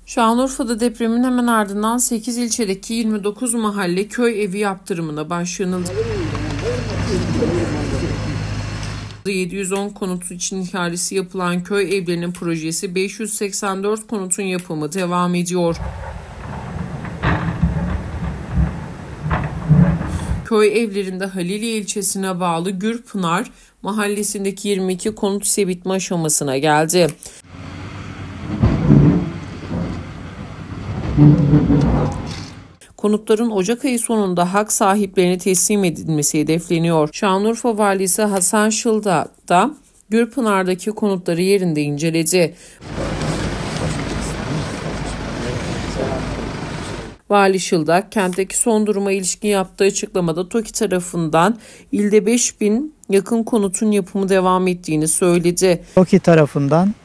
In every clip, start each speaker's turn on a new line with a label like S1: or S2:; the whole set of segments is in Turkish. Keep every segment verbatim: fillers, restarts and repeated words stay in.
S1: Şanlıurfa'da depremin hemen ardından sekiz ilçedeki yirmi dokuz mahalle köy evi yaptırımına başlanıldı. yedi yüz on konut için ihalesi yapılan köy evlerinin projesi beş yüz seksen dört konutun yapımı devam ediyor. Köy evlerinde Haliliye ilçesine bağlı Gürpınar mahallesindeki yirmi iki konut ise bitme aşamasına geldi. Konutların Ocak ayı sonunda hak sahiplerine teslim edilmesi hedefleniyor. Şanlıurfa Valisi Hasan Şıldak da Gürpınar'daki konutları yerinde inceledi. Vali Şıldak, kentteki son duruma ilişkin yaptığı açıklamada TOKİ tarafından ilde beş bin yakın konutun yapımı devam ettiğini söyledi.
S2: TOKİ tarafından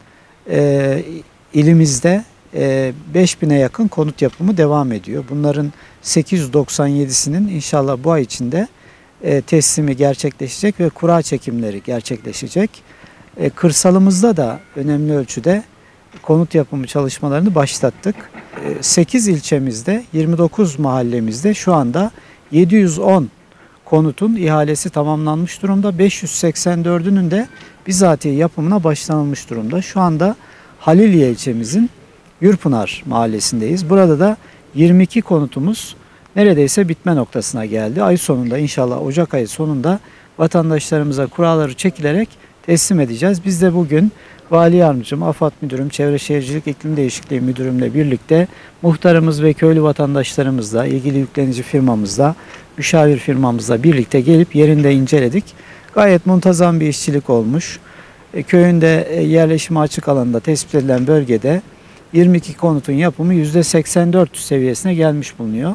S2: e, ilimizde e, beş bine yakın konut yapımı devam ediyor. Bunların sekiz yüz doksan yedisinin inşallah bu ay içinde e, teslimi gerçekleşecek ve kura çekimleri gerçekleşecek. E, kırsalımızda da önemli ölçüde konut yapımı çalışmalarını başlattık. sekiz ilçemizde, yirmi dokuz mahallemizde şu anda yedi yüz on konutun ihalesi tamamlanmış durumda. beş yüz seksen dördünün de bizatihi yapımına başlanılmış durumda. Şu anda Haliliye ilçemizin Gürpınar mahallesindeyiz. Burada da yirmi iki konutumuz neredeyse bitme noktasına geldi. Ay sonunda inşallah Ocak ayı sonunda vatandaşlarımıza kuraları çekilerek teslim edeceğiz. Biz de bugün Vali Yardımcım, AFAD Müdürüm, Çevre Şehircilik İklim Değişikliği Müdürümle birlikte muhtarımız ve köylü vatandaşlarımızla, ilgili yüklenici firmamızla, müşavir firmamızla birlikte gelip yerinde inceledik. Gayet muntazam bir işçilik olmuş. E, köyünde e, yerleşime açık alanda tespit edilen bölgede yirmi iki konutun yapımı yüzde seksen dört seviyesine gelmiş bulunuyor.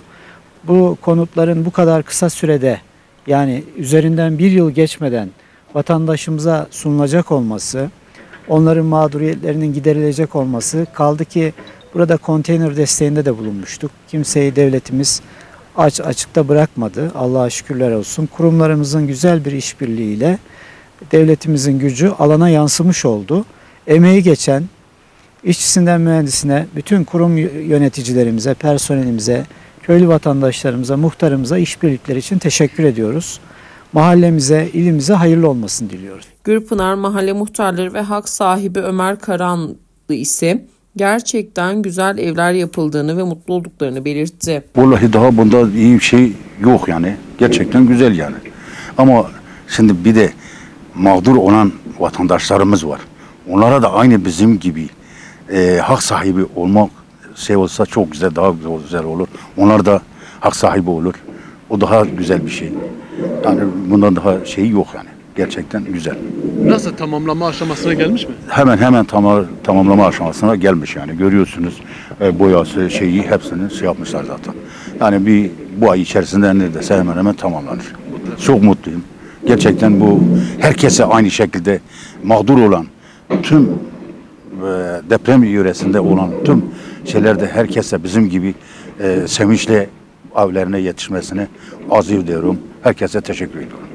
S2: Bu konutların bu kadar kısa sürede, yani üzerinden bir yıl geçmeden vatandaşımıza sunulacak olması, onların mağduriyetlerinin giderilecek olması, kaldı ki burada konteyner desteğinde de bulunmuştuk. Kimseyi devletimiz aç açıkta bırakmadı. Allah'a şükürler olsun. Kurumlarımızın güzel bir işbirliğiyle devletimizin gücü alana yansımış oldu. Emeği geçen, işçisinden mühendisine, bütün kurum yöneticilerimize, personelimize, köylü vatandaşlarımıza, muhtarımıza işbirlikleri için teşekkür ediyoruz. Mahallemize, ilimize hayırlı olmasını diliyoruz.
S1: Gürpınar Mahalle Muhtarları ve hak sahibi Ömer Karanlı ise gerçekten güzel evler yapıldığını ve mutlu olduklarını belirtti.
S3: Vallahi daha bunda iyi bir şey yok yani. Gerçekten güzel yani. Ama şimdi bir de mağdur olan vatandaşlarımız var. Onlara da aynı bizim gibi e, hak sahibi olmak şey olsa çok güzel, daha güzel olur. Onlar da hak sahibi olur. O daha güzel bir şey. Yani bundan daha şey yok yani. Gerçekten güzel.
S4: Nasıl, tamamlama aşamasına gelmiş mi?
S3: Hemen hemen tamam, tamamlama aşamasına gelmiş yani. Görüyorsunuz e, boyası şeyi hepsini şey yapmışlar zaten. Yani bir bu ay içerisinde neredeyse hemen hemen tamamlanır. Çok mutluyum. Gerçekten bu herkese aynı şekilde mağdur olan tüm e, deprem yöresinde olan tüm şeylerde herkese bizim gibi e, sevinçle evlerine yetişmesini arzu ediyorum. Herkese teşekkür ediyorum.